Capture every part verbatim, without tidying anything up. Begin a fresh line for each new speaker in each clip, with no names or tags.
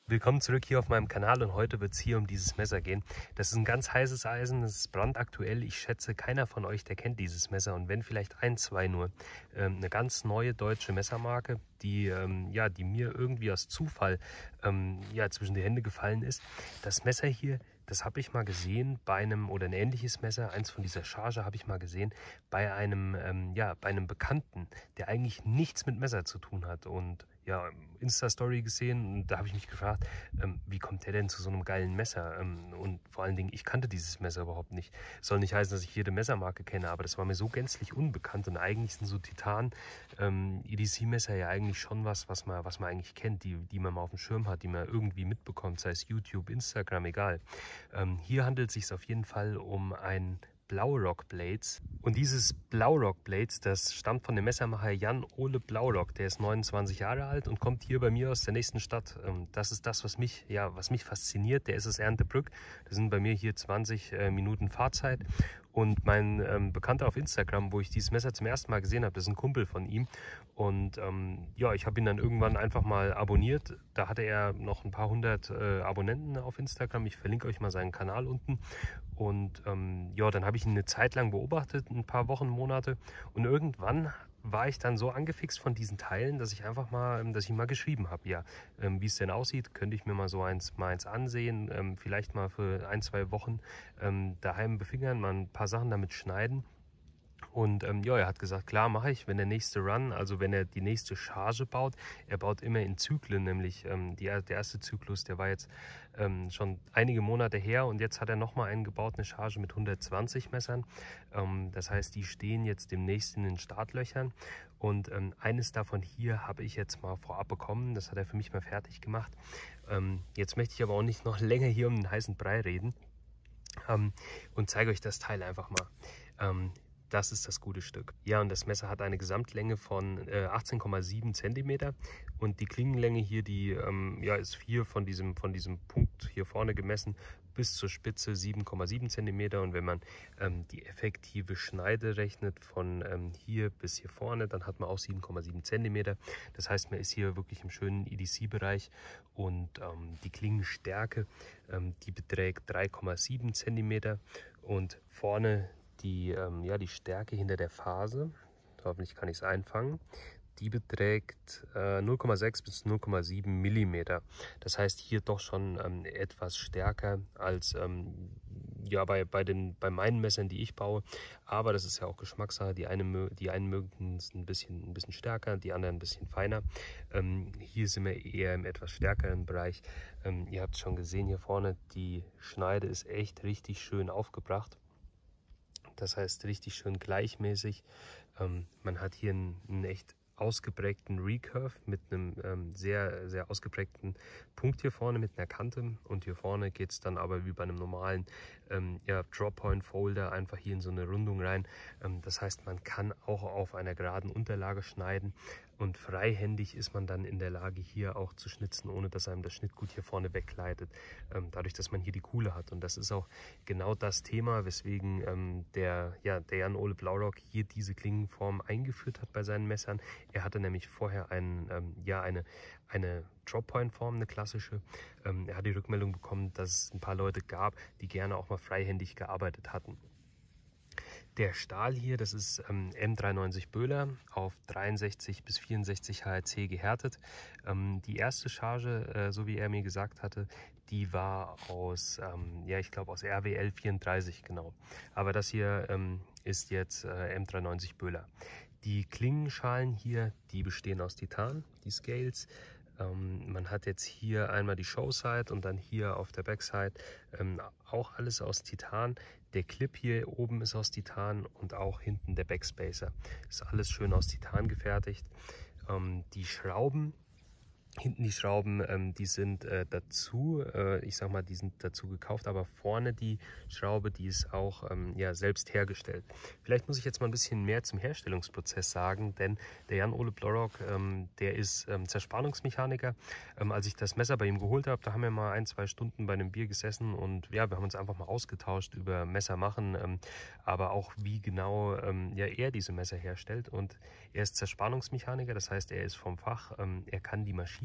Willkommen zurück hier auf meinem Kanal und heute wird es hier um dieses Messer gehen. Das ist ein ganz heißes Eisen, das ist brandaktuell. Ich schätze, keiner von euch, der kennt dieses Messer und wenn vielleicht ein, zwei nur. Ähm, eine ganz neue deutsche Messermarke, die, ähm, ja, die mir irgendwie aus Zufall ähm, ja, zwischen die Hände gefallen ist. Das Messer hier, das habe ich mal gesehen bei einem, oder ein ähnliches Messer, eins von dieser Charge habe ich mal gesehen, bei einem, ähm, ja, bei einem Bekannten, der eigentlich nichts mit Messer zu tun hat und ja, Insta-Story gesehen und da habe ich mich gefragt, ähm, wie kommt der denn zu so einem geilen Messer? Ähm, und vor allen Dingen, ich kannte dieses Messer überhaupt nicht. Soll nicht heißen, dass ich jede Messermarke kenne, aber das war mir so gänzlich unbekannt und eigentlich sind so Titan ähm, E D C-Messer ja eigentlich schon was, was man, was man eigentlich kennt, die, die man mal auf dem Schirm hat, die man irgendwie mitbekommt, sei es YouTube, Instagram, egal. Ähm, hier handelt es sich auf jeden Fall um ein Blaurock Blades. Und dieses Blaurock Blades, das stammt von dem Messermacher Jan Ole Blaurock. Der ist neunundzwanzig Jahre alt und kommt hier bei mir aus der nächsten Stadt. Das ist das, was mich, ja, was mich fasziniert. Der ist aus Erndtebrück. Das sind bei mir hier zwanzig äh, Minuten Fahrzeit. Und mein ähm, Bekannter auf Instagram, wo ich dieses Messer zum ersten Mal gesehen habe, das ist ein Kumpel von ihm. Und ähm, ja, ich habe ihn dann irgendwann einfach mal abonniert. Da hatte er noch ein paar hundert äh, Abonnenten auf Instagram. Ich verlinke euch mal seinen Kanal unten. Und ähm, ja, dann habe ich ihn eine Zeit lang beobachtet, ein paar Wochen, Monate. Und irgendwann war ich dann so angefixt von diesen Teilen, dass ich einfach mal, dass ich ihm mal geschrieben habe, ja, ähm, wie es denn aussieht, könnte ich mir mal so eins, mal eins ansehen, ähm, vielleicht mal für ein, zwei Wochen ähm, daheim befingern, mal ein paar Sachen damit schneiden. Und ähm, ja, er hat gesagt, klar, mache ich, wenn der nächste Run, also wenn er die nächste Charge baut. Er baut immer in Zyklen, nämlich ähm, die, der erste Zyklus, der war jetzt ähm, schon einige Monate her und jetzt hat er nochmal einen gebaut, eine Charge mit hundertzwanzig Messern. Ähm, das heißt, die stehen jetzt demnächst in den Startlöchern und ähm, eines davon hier habe ich jetzt mal vorab bekommen, das hat er für mich mal fertig gemacht. Ähm, jetzt möchte ich aber auch nicht noch länger hier um den heißen Brei reden ähm, und zeige euch das Teil einfach mal. Ähm, Das ist das gute Stück. Ja, und das Messer hat eine Gesamtlänge von äh, achtzehn Komma sieben Zentimeter und die Klingenlänge hier, die ähm, ja, ist hier von diesem, von diesem Punkt hier vorne gemessen bis zur Spitze sieben Komma sieben Zentimeter. Und wenn man ähm, die effektive Schneide rechnet von ähm, hier bis hier vorne, dann hat man auch sieben Komma sieben Zentimeter. Das heißt, man ist hier wirklich im schönen E D C-Bereich und ähm, die Klingenstärke, ähm, die beträgt drei Komma sieben Zentimeter und vorne Die, ähm, ja, die Stärke hinter der Phase, hoffentlich kann ich es einfangen, die beträgt äh, null Komma sechs bis null Komma sieben Millimeter. Das heißt hier doch schon ähm, etwas stärker als ähm, ja, bei, bei, den, bei meinen Messern, die ich baue. Aber das ist ja auch Geschmackssache. Die, eine, die einen mögen es ein bisschen, ein bisschen stärker, die anderen ein bisschen feiner. Ähm, hier sind wir eher im etwas stärkeren Bereich. Ähm, ihr habt es schon gesehen hier vorne, die Schneide ist echt richtig schön aufgebracht. Das heißt richtig schön gleichmäßig. Ähm, man hat hier einen, einen echt ausgeprägten Recurve mit einem ähm, sehr, sehr ausgeprägten Punkt hier vorne mit einer Kante. Und hier vorne geht es dann aber wie bei einem normalen ähm, ja, Drop-Point-Folder einfach hier in so eine Rundung rein. Ähm, das heißt, man kann auch auf einer geraden Unterlage schneiden. Und freihändig ist man dann in der Lage, hier auch zu schnitzen, ohne dass einem das Schnittgut hier vorne weggleitet. Ähm, dadurch, dass man hier die Kuhle hat. Und das ist auch genau das Thema, weswegen ähm, der, ja, der Jan Ole Blaurock hier diese Klingenform eingeführt hat bei seinen Messern. Er hatte nämlich vorher einen, ähm, ja, eine, eine Drop-Point-Form, eine klassische. Ähm, er hat die Rückmeldung bekommen, dass es ein paar Leute gab, die gerne auch mal freihändig gearbeitet hatten. Der Stahl hier, das ist ähm, M dreiundneunzig Böhler auf dreiundsechzig bis vierundsechzig H R C gehärtet. Ähm, die erste Charge, äh, so wie er mir gesagt hatte, die war aus, ähm, ja, ich glaube aus R W L vierunddreißig, genau. Aber das hier ähm, ist jetzt äh, M dreiundneunzig Böhler. Die Klingenschalen hier, die bestehen aus Titan, die Scales. Ähm, man hat jetzt hier einmal die Showside und dann hier auf der Backside ähm, auch alles aus Titan. Der Clip hier oben ist aus Titan und auch hinten der Backspacer. Ist alles schön aus Titan gefertigt. Ähm, die Schrauben, hinten die Schrauben, ähm, die sind äh, dazu, äh, ich sag mal, die sind dazu gekauft, aber vorne die Schraube, die ist auch ähm, ja, selbst hergestellt. Vielleicht muss ich jetzt mal ein bisschen mehr zum Herstellungsprozess sagen, denn der Jan Ole Blaurock, ähm, der ist ähm, Zerspannungsmechaniker. Ähm, als ich das Messer bei ihm geholt habe, da haben wir mal ein, zwei Stunden bei einem Bier gesessen und ja, wir haben uns einfach mal ausgetauscht über Messer machen, ähm, aber auch wie genau ähm, ja, er diese Messer herstellt. Und er ist Zerspannungsmechaniker, das heißt, er ist vom Fach, ähm, er kann die Maschine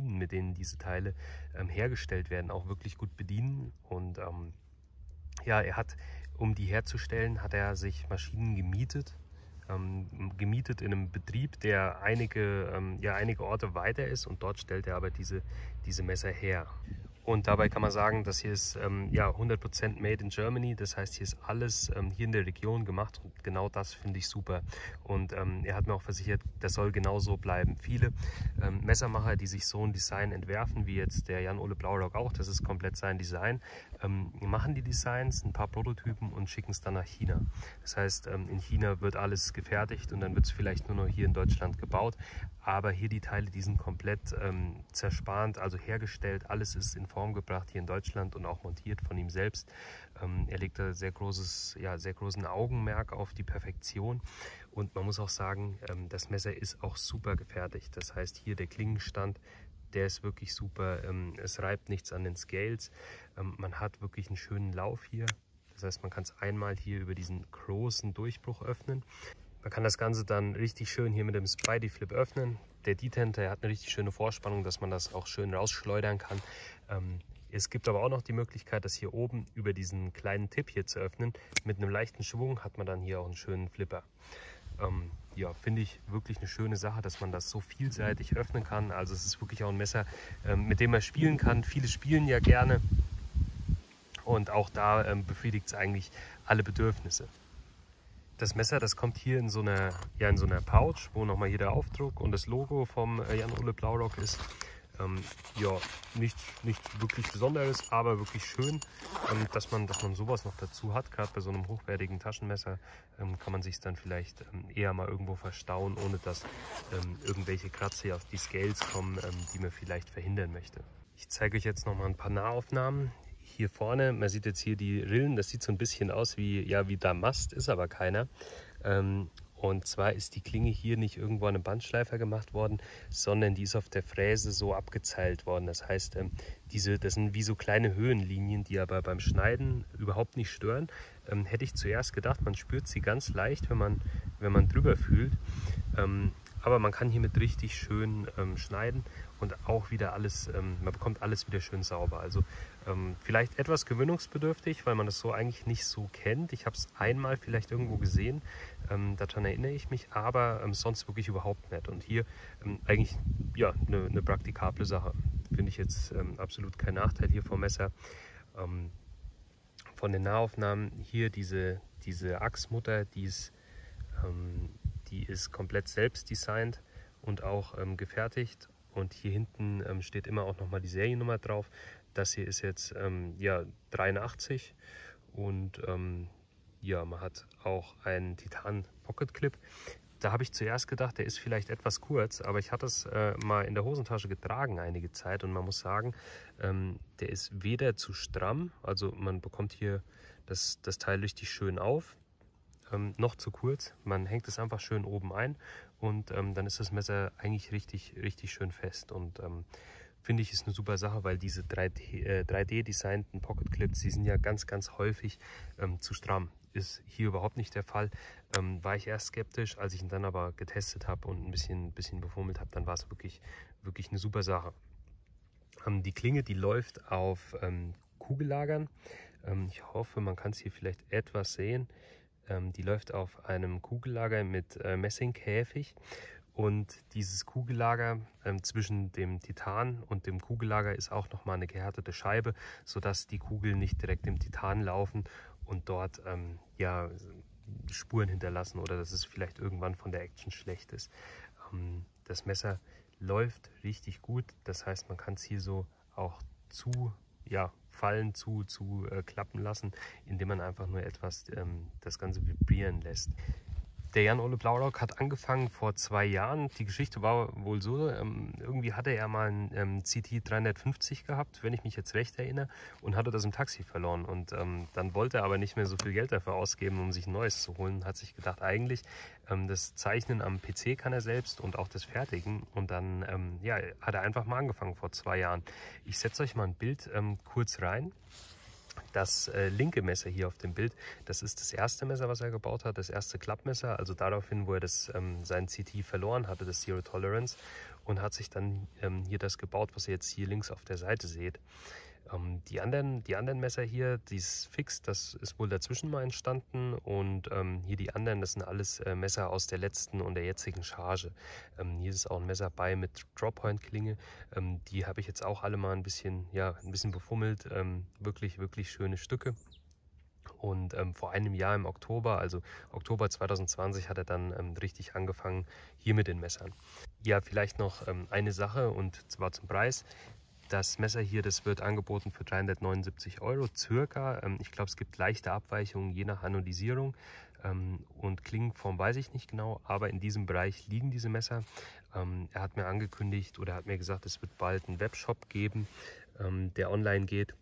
Maschinen, mit denen diese Teile ähm, hergestellt werden, auch wirklich gut bedienen. Und ähm, ja, er hat, um die herzustellen, hat er sich Maschinen gemietet. Ähm, gemietet in einem Betrieb, der einige, ähm, ja, einige Orte weiter ist, und dort stellt er aber diese, diese Messer her. Und dabei kann man sagen, das hier ist ähm, ja, hundert Prozent made in Germany. Das heißt, hier ist alles ähm, hier in der Region gemacht, und genau das finde ich super. Und ähm, er hat mir auch versichert, das soll genau so bleiben. Viele ähm, Messermacher, die sich so ein Design entwerfen, wie jetzt der Jan-Ole Blaurock auch, das ist komplett sein Design, ähm, machen die Designs, ein paar Prototypen und schicken es dann nach China. Das heißt, ähm, in China wird alles gefertigt und dann wird es vielleicht nur noch hier in Deutschland gebaut. Aber hier die Teile, die sind komplett ähm, zerspannt, also hergestellt. Alles ist in Form gebracht hier in Deutschland und auch montiert von ihm selbst. Ähm, er legt da sehr großes, ja, sehr großen Augenmerk auf die Perfektion. Und man muss auch sagen, ähm, das Messer ist auch super gefertigt. Das heißt, hier der Klingenstand, der ist wirklich super. Ähm, es reibt nichts an den Scales. Ähm, man hat wirklich einen schönen Lauf hier. Das heißt, man kann es einmal hier über diesen großen Durchbruch öffnen. Man kann das Ganze dann richtig schön hier mit dem Spidey Flip öffnen. Der Detenter hat eine richtig schöne Vorspannung, dass man das auch schön rausschleudern kann. Ähm, es gibt aber auch noch die Möglichkeit, das hier oben über diesen kleinen Tipp hier zu öffnen. Mit einem leichten Schwung hat man dann hier auch einen schönen Flipper. Ähm, ja, finde ich wirklich eine schöne Sache, dass man das so vielseitig öffnen kann. Also es ist wirklich auch ein Messer, ähm, mit dem man spielen kann. Viele spielen ja gerne, und auch da ähm, befriedigt es eigentlich alle Bedürfnisse. Das Messer, das kommt hier in so einer, ja, in so einer Pouch, wo nochmal hier der Aufdruck und das Logo vom äh, Jan-Ole Blaurock ist. Ähm, ja, nichts, nichts wirklich Besonderes, aber wirklich schön, ähm, dass man, dass man sowas noch dazu hat. Gerade bei so einem hochwertigen Taschenmesser ähm, kann man sich dann vielleicht ähm, eher mal irgendwo verstauen, ohne dass ähm, irgendwelche Kratzer auf die Scales kommen, ähm, die man vielleicht verhindern möchte. Ich zeige euch jetzt nochmal ein paar Nahaufnahmen. Hier vorne, man sieht jetzt hier die Rillen, das sieht so ein bisschen aus wie, ja, wie Damast, ist aber keiner. Ähm, und zwar ist die Klinge hier nicht irgendwo an einem Bandschleifer gemacht worden, sondern die ist auf der Fräse so abgezeilt worden. Das heißt, ähm, diese, das sind wie so kleine Höhenlinien, die aber beim Schneiden überhaupt nicht stören. Ähm, hätte ich zuerst gedacht, man spürt sie ganz leicht, wenn man, wenn man drüber fühlt. Ähm, aber man kann hiermit richtig schön ähm, schneiden und auch wieder alles, ähm, man bekommt alles wieder schön sauber. Also ähm, vielleicht etwas gewöhnungsbedürftig, weil man das so eigentlich nicht so kennt. Ich habe es einmal vielleicht irgendwo gesehen, ähm, daran erinnere ich mich, aber ähm, sonst wirklich überhaupt nicht. Und hier ähm, eigentlich ja, eine, eine praktikable Sache. Finde ich jetzt ähm, absolut kein Nachteil hier vom Messer. Ähm, von den Nahaufnahmen hier diese, diese Achsmutter, die ist, ähm, die ist komplett selbst designt und auch ähm, gefertigt. Und hier hinten ähm, steht immer auch nochmal die Seriennummer drauf. Das hier ist jetzt ähm, ja, dreiundachtzig, und ähm, ja, man hat auch einen Titan Pocket Clip. Da habe ich zuerst gedacht, der ist vielleicht etwas kurz, aber ich hatte es äh, mal in der Hosentasche getragen einige Zeit, und man muss sagen, ähm, der ist weder zu stramm, also man bekommt hier das, das Teil richtig schön auf, ähm, noch zu kurz. Man hängt es einfach schön oben ein, und ähm, dann ist das Messer eigentlich richtig, richtig schön fest. Und ähm, finde ich, ist eine super Sache, weil diese drei D-designten Pocket Clips, die sind ja ganz, ganz häufig ähm, zu stramm. Ist hier überhaupt nicht der Fall. Ähm, war ich erst skeptisch, als ich ihn dann aber getestet habe und ein bisschen, bisschen befummelt habe, dann war es wirklich, wirklich eine super Sache. Ähm, die Klinge, die läuft auf ähm, Kugellagern. Ähm, ich hoffe, man kann es hier vielleicht etwas sehen. Ähm, die läuft auf einem Kugellager mit äh, Messingkäfig. Und dieses Kugellager ähm, zwischen dem Titan und dem Kugellager ist auch nochmal eine gehärtete Scheibe, sodass die Kugeln nicht direkt im Titan laufen und dort ähm, ja, Spuren hinterlassen, oder dass es vielleicht irgendwann von der Action schlecht ist. Ähm, das Messer läuft richtig gut, das heißt, man kann es hier so auch zu ja, fallen, zu, zu äh, klappen lassen, indem man einfach nur etwas ähm, das Ganze vibrieren lässt. Der Jan-Ole Blaurock hat angefangen vor zwei Jahren. Die Geschichte war wohl so, ähm, irgendwie hatte er mal einen ähm, C T dreihundertfünfzig gehabt, wenn ich mich jetzt recht erinnere, und hatte das im Taxi verloren. Und ähm, dann wollte er aber nicht mehr so viel Geld dafür ausgeben, um sich ein neues zu holen. Hat sich gedacht, eigentlich ähm, das Zeichnen am P C kann er selbst und auch das Fertigen. Und dann ähm, ja, hat er einfach mal angefangen vor zwei Jahren. Ich setze euch mal ein Bild ähm, kurz rein. Das äh, linke Messer hier auf dem Bild, das ist das erste Messer, was er gebaut hat, das erste Klappmesser, also daraufhin, wo er das, ähm, sein C T verloren hatte, das Zero Tolerance. und hat sich dann ähm, hier das gebaut, was ihr jetzt hier links auf der Seite seht. Ähm, die, anderen, die anderen Messer hier, dieses Fix, das ist wohl dazwischen mal entstanden, und ähm, hier die anderen, das sind alles äh, Messer aus der letzten und der jetzigen Charge. Ähm, hier ist auch ein Messer bei mit Drop-Point-Klinge. Ähm, die habe ich jetzt auch alle mal ein bisschen, ja, ein bisschen befummelt. Ähm, wirklich, wirklich schöne Stücke. Und ähm, vor einem Jahr im Oktober, also Oktober zweitausendzwanzig, hat er dann ähm, richtig angefangen hier mit den Messern. Ja, vielleicht noch ähm, eine Sache, und zwar zum Preis. Das Messer hier, das wird angeboten für dreihundertneunundsiebzig Euro circa. Ähm, ich glaube, es gibt leichte Abweichungen je nach Anodisierung. Ähm, und Klingenform weiß ich nicht genau, aber in diesem Bereich liegen diese Messer. Ähm, er hat mir angekündigt oder hat mir gesagt, es wird bald einen Webshop geben, ähm, der online geht.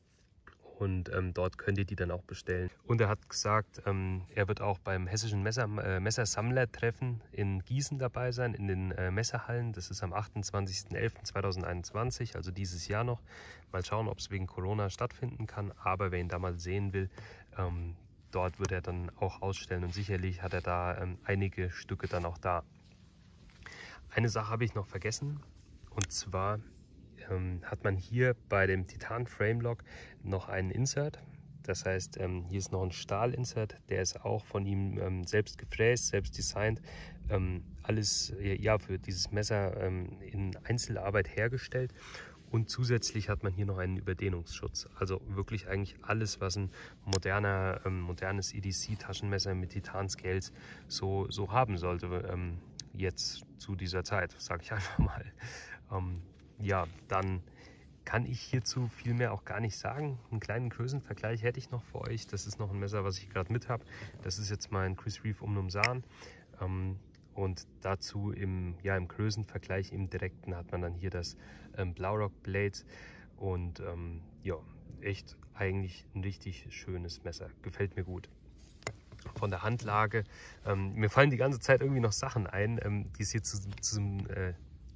Und ähm, dort könnt ihr die dann auch bestellen. Und er hat gesagt, ähm, er wird auch beim hessischen Messer, äh, Messersammlertreffen in Gießen dabei sein, in den äh, Messerhallen. Das ist am achtundzwanzigsten elften zweitausendeinundzwanzig, also dieses Jahr noch. Mal schauen, ob es wegen Corona stattfinden kann. Aber wer ihn da mal sehen will, ähm, dort wird er dann auch ausstellen. Und sicherlich hat er da ähm, einige Stücke dann auch da. Eine Sache habe ich noch vergessen, und zwar Ähm, hat man hier bei dem Titan Frame Lock noch einen Insert. Das heißt, ähm, hier ist noch ein Stahlinsert, der ist auch von ihm ähm, selbst gefräst, selbst designt. Ähm, alles äh, ja, für dieses Messer ähm, in Einzelarbeit hergestellt. Und zusätzlich hat man hier noch einen Überdehnungsschutz. Also wirklich eigentlich alles, was ein moderner, ähm, modernes E D C-Taschenmesser mit Titan-Scales so, so haben sollte. Ähm, jetzt zu dieser Zeit, sage ich einfach mal. Ähm, Ja, dann kann ich hierzu viel mehr auch gar nicht sagen. Einen kleinen Größenvergleich hätte ich noch für euch. Das ist noch ein Messer, was ich gerade mit habe. Das ist jetzt mein Chris Reeve Umnum Saan. Ähm, und dazu im, ja, im Größenvergleich im direkten hat man dann hier das ähm, Blaurock Blade. Und ähm, ja, echt eigentlich ein richtig schönes Messer. Gefällt mir gut. Von der Handlage. Ähm, mir fallen die ganze Zeit irgendwie noch Sachen ein, ähm, die es hier zu, zu äh,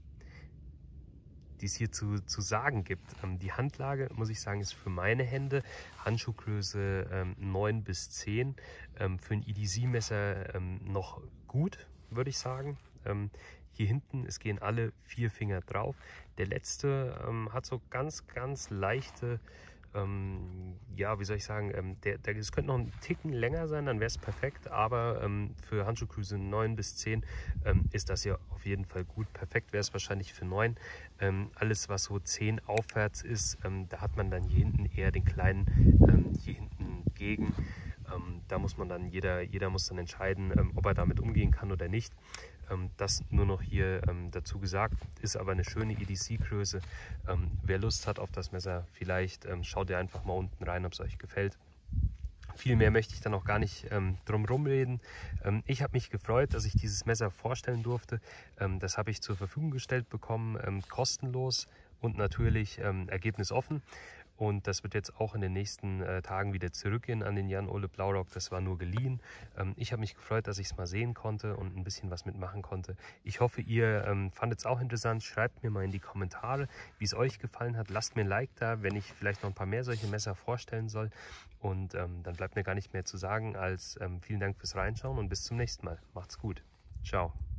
die es hier zu, zu sagen gibt. Ähm, die Handlage, muss ich sagen, ist für meine Hände Handschuhgröße ähm, neun bis zehn. Ähm, für ein E D C-Messer ähm, noch gut, würde ich sagen. Ähm, hier hinten, es gehen alle vier Finger drauf. Der letzte ähm, hat so ganz, ganz leichte, ähm, ja, wie soll ich sagen, ähm, der, der, es könnte noch einen Ticken länger sein, dann wäre es perfekt, aber ähm, für Handschuhgröße neun bis zehn ähm, ist das ja auf jeden Fall gut. Perfekt wäre es wahrscheinlich für neun. Ähm, alles, was so zehn aufwärts ist, ähm, da hat man dann hier hinten eher den kleinen ähm, hier hinten gegen. Ähm, da muss man dann, jeder, jeder muss dann entscheiden, ähm, ob er damit umgehen kann oder nicht. Ähm, das nur noch hier ähm, dazu gesagt, ist aber eine schöne E D C-Größe. Ähm, wer Lust hat auf das Messer, vielleicht ähm, schaut ihr einfach mal unten rein, ob es euch gefällt. Viel mehr möchte ich dann auch gar nicht ähm, drum rumreden. Ähm, ich habe mich gefreut, dass ich dieses Messer vorstellen durfte. Ähm, das habe ich zur Verfügung gestellt bekommen, ähm, kostenlos und natürlich ähm, ergebnisoffen. Und das wird jetzt auch in den nächsten äh, Tagen wieder zurückgehen an den Jan-Ole Blaurock. Das war nur geliehen. Ähm, ich habe mich gefreut, dass ich es mal sehen konnte und ein bisschen was mitmachen konnte. Ich hoffe, ihr ähm, fandet es auch interessant. Schreibt mir mal in die Kommentare, wie es euch gefallen hat. Lasst mir ein Like da, wenn ich vielleicht noch ein paar mehr solche Messer vorstellen soll. Und ähm, dann bleibt mir gar nicht mehr zu sagen als ähm, vielen Dank fürs Reinschauen und bis zum nächsten Mal. Macht's gut. Ciao.